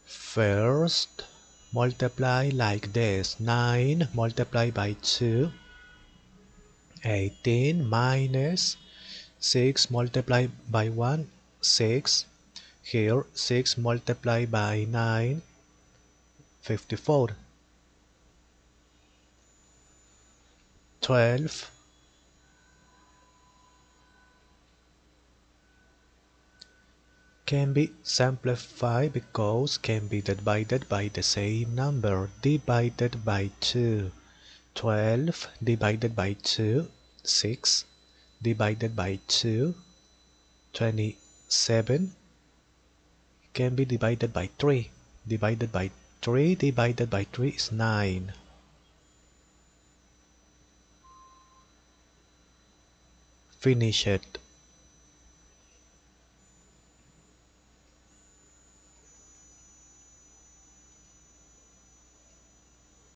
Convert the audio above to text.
First, multiply like this. 9 multiplied by 2, 18 minus 6 multiplied by 1, 6. Here, 6 multiplied by 9, 54. 12 can be simplified because can be divided by the same number, divided by 2. 12 divided by 2, 6, divided by 2, 27, can be divided by 3. Divided by 3 divided by 3 is 9. Finish it.